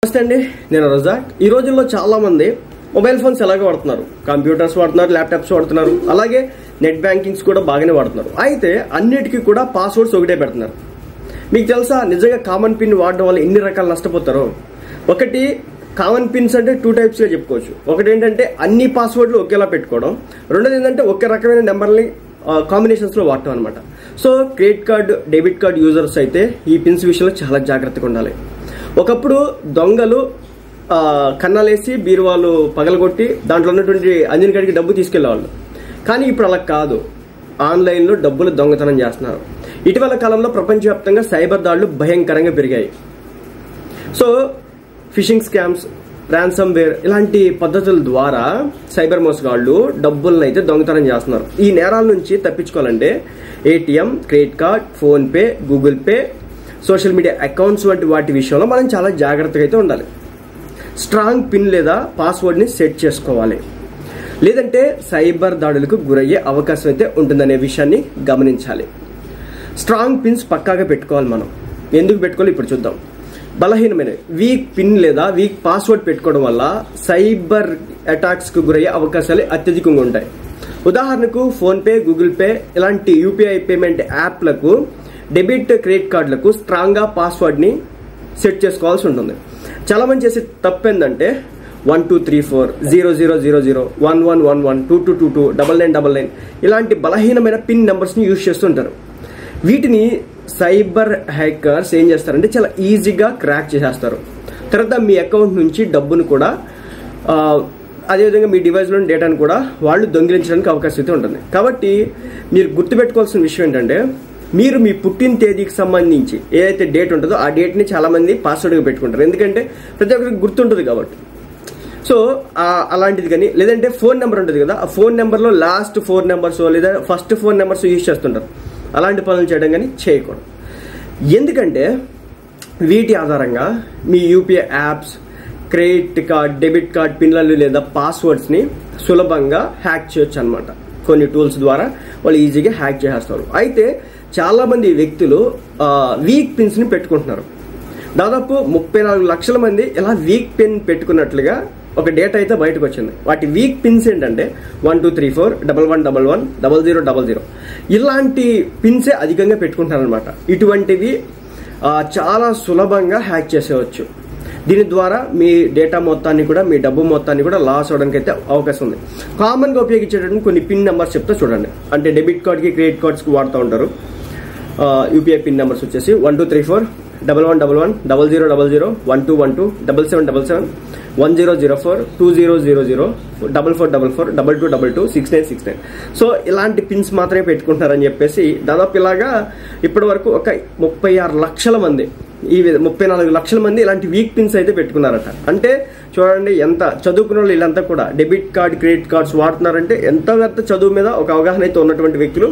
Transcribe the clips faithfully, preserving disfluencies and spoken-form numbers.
నమస్తే అండి, నేను రజాక్. ఈ రోజుల్లో చాలా మంది మొబైల్ ఫోన్స్ ఎలాగో వాడుతున్నారు, కంప్యూటర్స్ వాడుతున్నారు, ల్యాప్టాప్స్ వాడుతున్నారు, అలాగే నెట్ బ్యాంకింగ్స్ కూడా బాగానే వాడుతున్నారు. అయితే అన్నిటికీ కూడా పాస్వర్డ్స్ ఒకటే పెడుతున్నారు. మీకు తెలుసా నిజంగా కామన్ పిన్ వాడడం వల్ల ఎన్ని రకాలు నష్టపోతారో? ఒకటి, కామన్ పిన్స్ అంటే టూ టైప్స్ గా చెప్పుకోవచ్చు. ఒకటి ఏంటంటే అన్ని పాస్వర్డ్లు ఒకేలా పెట్టుకోవడం, రెండోది ఏంటంటే ఒకే రకమైన నెంబర్ని కాంబినేషన్స్ లో వాడటం అనమాట. So credit card, debit card users అయితే ఈ పిన్స్ విషయంలో చాలా జాగ్రత్తగా ఉండాలి. ఒకప్పుడు దొంగలు కన్నాలేసి బీరువాలు పగలగొట్టి దాంట్లో ఉన్నటువంటి అంజన్ గడికి డబ్బు తీసుకెళ్లేవాళ్ళు. కానీ ఇప్పుడు అలా కాదు, ఆన్లైన్లో డబ్బులు దొంగతనం చేస్తున్నారు. ఇటీవల కాలంలో ప్రపంచవ్యాప్తంగా సైబర్ దాడులు భయంకరంగా పెరిగాయి. So phishing scams, ransomware ఇలాంటి పద్ధతుల ద్వారా సైబర్ మోసగాళ్లు డబ్బులను అయితే దొంగతనం చేస్తున్నారు. ఈ నేరాల నుంచి తప్పించుకోవాలంటే ATM, credit card, PhonePe, Google Pay, social media accounts వంటి వాటి విషయంలో మనం చాలా జాగ్రత్తగా అయితే ఉండాలి. స్ట్రాంగ్ పిన్ లేదా పాస్వర్డ్ ని సెట్ చేసుకోవాలి, లేదంటే సైబర్ దాడులకు గురయ్యే అవకాశం అయితే ఉంటుందనే విషయాన్ని గమనించాలి. స్ట్రాంగ్ పిన్స్ పక్కాగా పెట్టుకోవాలి. మనం ఎందుకు పెట్టుకోవాలి ఇప్పుడు చూద్దాం. బలహీనమైన వీక్ పిన్ లేదా వీక్ పాస్వర్డ్ పెట్టుకోవడం వల్ల సైబర్ అటాక్స్ కు గురయ్యే అవకాశాలు అత్యధికంగా ఉంటాయి. ఉదాహరణకు ఫోన్ పే, గూగుల్ పే ఇలాంటి యూపీఐ పేమెంట్ యాప్లకు, డెబిట్, క్రెడిట్ కార్డులకు స్ట్రాంగ్ గా పాస్వర్డ్ ని సెట్ చేసుకోవాల్సి ఉంటుంది. చాలా మంది చేసే తప్పు ఏంటంటే one two three four zero zero zero zero one one one one two two two two double nine double nine ఇలాంటి బలహీనమైన పిన్ నెంబర్స్ ని యూజ్ చేస్తుంటారు. వీటిని సైబర్ హ్యాకర్స్ ఏం చేస్తారంటే చాలా ఈజీగా క్రాక్ చేసేస్తారు. తర్వాత మీ అకౌంట్ నుంచి డబ్బును కూడా, అదేవిధంగా మీ డివైస్లోని డేటాను కూడా వాళ్ళు దొంగిలించడానికి అవకాశం అయితే ఉంటుంది. కాబట్టి మీరు గుర్తుపెట్టుకోవాల్సిన విషయం ఏంటంటే, మీరు మీ పుట్టిన తేదీకి సంబంధించి ఏదైతే డేట్ ఉంటుందో ఆ డేట్ని చాలా మంది పాస్వర్డ్గా పెట్టుకుంటారు. ఎందుకంటే ప్రతి ఒక్కరికి గుర్తుంటుంది కాబట్టి. సో అలాంటిది కానీ, లేదంటే ఫోన్ నెంబర్ ఉంటుంది కదా, ఆ ఫోన్ నెంబర్లో లాస్ట్ ఫోర్ నెంబర్స్ లేదా ఫస్ట్ ఫోర్ నెంబర్స్ యూజ్ చేస్తుంటారు. అలాంటి పనులు చేయడం కానీ చేయకూడదు. ఎందుకంటే వీటి ఆధారంగా మీ UPI apps, credit card, debit card పిన్లను లేదా పాస్వర్డ్స్ని సులభంగా హ్యాక్ చేయొచ్చు అనమాట. కొన్ని టూల్స్ ద్వారా వాళ్ళు ఈజీగా హ్యాక్ చేసేస్తారు. అయితే చాలా మంది వ్యక్తులు వీక్ పిన్స్ ని పెట్టుకుంటున్నారు. దాదాపు ముప్పై నాలుగు లక్షల మంది ఇలా వీక్ పిన్ పెట్టుకున్నట్లుగా ఒక డేటా అయితే బయటకు వచ్చింది. వాటి వీక్ పిన్స్ ఏంటంటే one two three four double one double one double zero double zero ఇలాంటి పిన్సే అధికంగా పెట్టుకుంటారనమాట. ఇటువంటివి చాలా సులభంగా హ్యాక్ చేసేవచ్చు. దీని ద్వారా మీ డేటా మొత్తాన్ని కూడా, మీ డబ్బు మొత్తాన్ని కూడా లాస్ అవడానికి అయితే అవకాశం ఉంది. కామన్ గా ఉపయోగించేటటువంటి కొన్ని పిన్ నెంబర్స్ చెప్తా చూడండి. అంటే డెబిట్ కార్డ్ కి, క్రెడిట్ కార్డ్స్ కి వాడుతూ ఉంటారు. యూపీఐ పిన్ నెంబర్స్ వచ్చేసి one two three four double one double one double zero double zero one two one two double seven double seven one zero zero four two zero zero zero double four double four double two double two six nine six nine so ఇలాంటి పిన్స్ మాత్రమే పెట్టుకుంటారని చెప్పేసి దాదాపు ఇలాగా ఇప్పటి వరకు ఒక ముప్పై ఆరు లక్షల మంది, ఈ ముప్పై నాలుగు లక్షల మంది ఇలాంటి వీక్ పిన్స్ అయితే పెట్టుకున్నారట. అంటే చూడండి ఎంత చదువుకున్న వాళ్ళు వీళ్ళంతా కూడా డెబిట్ కార్డ్, క్రెడిట్ కార్డ్స్ వాడుతున్నారంటే ఎంత పెద్ద చదువు మీద ఒక అవగాహన అయితే ఉన్నటువంటి వ్యక్తులు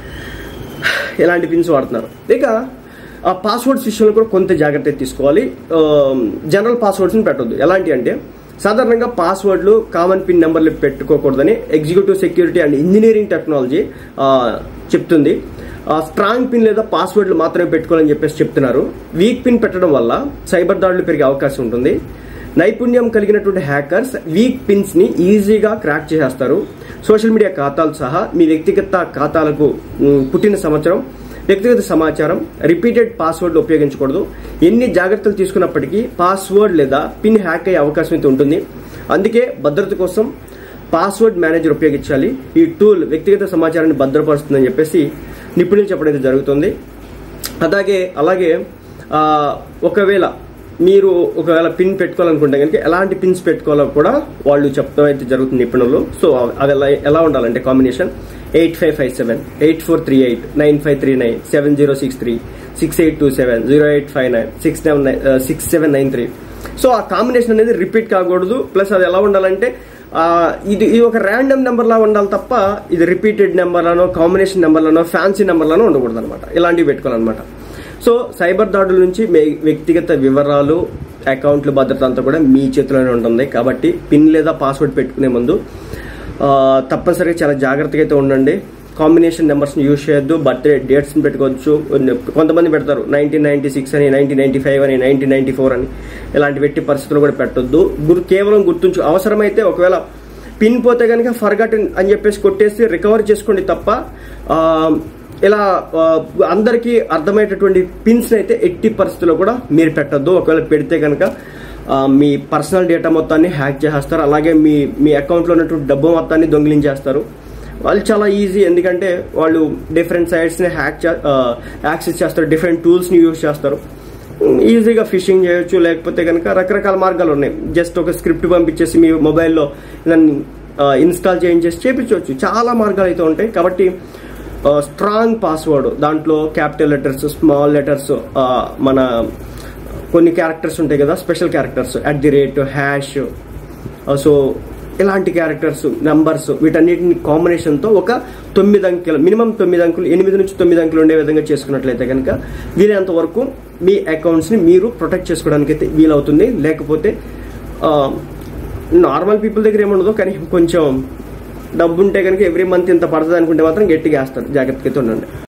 ఇలాంటి పిన్స్ వాడుతున్నారు. ఇక ఆ పాస్వర్డ్స్ విషయంలో కూడా కొంత జాగ్రత్త తీసుకోవాలి. జనరల్ పాస్వర్డ్స్ని పెట్టొద్దు. ఎలాంటి అంటే సాధారణంగా పాస్వర్డ్లు, కామన్ పిన్ నెంబర్లు పెట్టుకోకూడదని executive security and engineering technology చెప్తుంది. స్ట్రాంగ్ పిన్ లేదా పాస్వర్డ్లు మాత్రమే పెట్టుకోవాలని చెప్పేసి చెప్తున్నారు. వీక్ పిన్ పెట్టడం వల్ల సైబర్ దాడులు పెరిగే అవకాశం ఉంటుంది. నైపుణ్యం కలిగినటువంటి హ్యాకర్స్ వీక్ పిన్స్ ని ఈజీగా క్రాక్ చేసేస్తారు. సోషల్ మీడియా ఖాతాలు సహా మీ వ్యక్తిగత ఖాతాలకు పుట్టిన సంవత్సరం, వ్యక్తిగత సమాచారం, రిపీటెడ్ పాస్వర్డ్లు ఉపయోగించకూడదు. ఎన్ని జాగ్రత్తలు తీసుకున్నప్పటికీ పాస్వర్డ్ లేదా పిన్ హ్యాక్ అయ్యే అవకాశం అయితే ఉంటుంది. అందుకే భద్రత కోసం పాస్వర్డ్ మేనేజర్ ఉపయోగించాలి. ఈ టూల్ వ్యక్తిగత సమాచారాన్ని భద్రపరుస్తుందని చెప్పేసి నిపుణులు చెప్పడం అయితే జరుగుతుంది. అలాగే అలాగే ఒకవేళ మీరు ఒకవేళ పిన్ పెట్టుకోవాలనుకుంటే కనుక ఎలాంటి పిన్స్ పెట్టుకోవాలో కూడా వాళ్ళు చెప్పడం అయితే జరుగుతుంది నిపుణులు. సో అది ఎలా ఎలా ఉండాలంటే combination eight five five seven eight four three eight nine five three nine seven zero six three six eight two seven zero eight five nine six seven nine six seven nine three so ఆ combination అనేది repeat కాకూడదు. Plus అది ఎలా ఉండాలంటే ఇది ఇది ఒక random number లా ఉండాలి తప్ప ఇది రిపీటెడ్ నెంబర్లను, కాంబినేషన్ నెంబర్లను, ఫ్యాన్సీ నెంబర్లను ఉండకూడదు అనమాట. ఇలాంటివి పెట్టుకోవాలన్నమాట. సో సైబర్ దాడుల నుంచి వ్యక్తిగత వివరాలు, అకౌంట్ల భద్రత అంతా కూడా మీ చేతిలోనే ఉంటుంది. కాబట్టి పిన్ లేదా పాస్వర్డ్ పెట్టుకునే ముందు తప్పనిసరిగా చాలా జాగ్రత్తగా అయితే ఉండండి. కాంబినేషన్ నెంబర్స్ని యూజ్ చేయొద్దు. బర్త్డే డేట్స్ని పెట్టుకోవచ్చు. కొంతమంది పెడతారు నైన్టీన్ నైన్టీ సిక్స్ అని, నైన్టీన్ నైన్టీ ఫైవ్ అని, నైన్టీన్ నైన్టీ ఫోర్ అని. ఇలాంటి పెట్టి పరిస్థితులు కూడా పెట్టొద్దు. గురు కేవలం గుర్తుంచు. అవసరమైతే ఒకవేళ పిన్ పోతే కనుక ఫర్గాటెన్ అని చెప్పేసి కొట్టేసి రికవర్ చేసుకోండి తప్ప ఇలా అందరికీ అర్థమయ్యేటటువంటి పిన్స్ అయితే ఎట్టి పరిస్థితుల్లో కూడా మీరు పెట్టొద్దు. ఒకవేళ పెడితే కనుక మీ పర్సనల్ డేటా మొత్తాన్ని హ్యాక్ చేసేస్తారు. అలాగే మీ మీ అకౌంట్లో ఉన్నటువంటి డబ్బు మొత్తాన్ని దొంగిలించేస్తారు. వాళ్ళు చాలా ఈజీ, ఎందుకంటే వాళ్ళు డిఫరెంట్ సైట్స్ని హ్యాక్ యాక్సెస్ చేస్తారు, డిఫరెంట్ టూల్స్ని యూజ్ చేస్తారు. ఈజీగా ఫిషింగ్ చేయొచ్చు. లేకపోతే కనుక రకరకాల మార్గాలు ఉన్నాయి. జస్ట్ ఒక స్క్రిప్ట్ పంపించేసి మీ మొబైల్లో దాన్ని ఇన్స్టాల్ చేయించేసి చేయించవచ్చు. చాలా మార్గాలు అయితే ఉంటాయి. కాబట్టి స్ట్రాంగ్ పాస్వర్డ్, దాంట్లో క్యాపిటల్ లెటర్స్, స్మాల్ లెటర్స్, మన కొన్ని క్యారెక్టర్స్ ఉంటాయి కదా, special characters, at the rate, hash, so ఇలాంటి క్యారెక్టర్స్, నంబర్స్, వీటన్నిటిని కాంబినేషన్తో ఒక తొమ్మిది అంకెలు, మినిమం తొమ్మిది అంకెలు, ఎనిమిది నుంచి తొమ్మిది అంకెలు ఉండే విధంగా చేసుకున్నట్లయితే కనుక వీలైనంత వరకు మీ అకౌంట్స్ని మీరు ప్రొటెక్ట్ చేసుకోవడానికి అయితే వీలవుతుంది. లేకపోతే నార్మల్ పీపుల్ దగ్గర ఏముండదు, కానీ కొంచెం డబ్బు ఉంటే కనుక ఎవ్రీ మంత్ ఇంత పడుతుంది అనుకుంటే మాత్రం గట్టిగా వేస్తారు. జాగ్రత్తగా అయితే ఉండండి.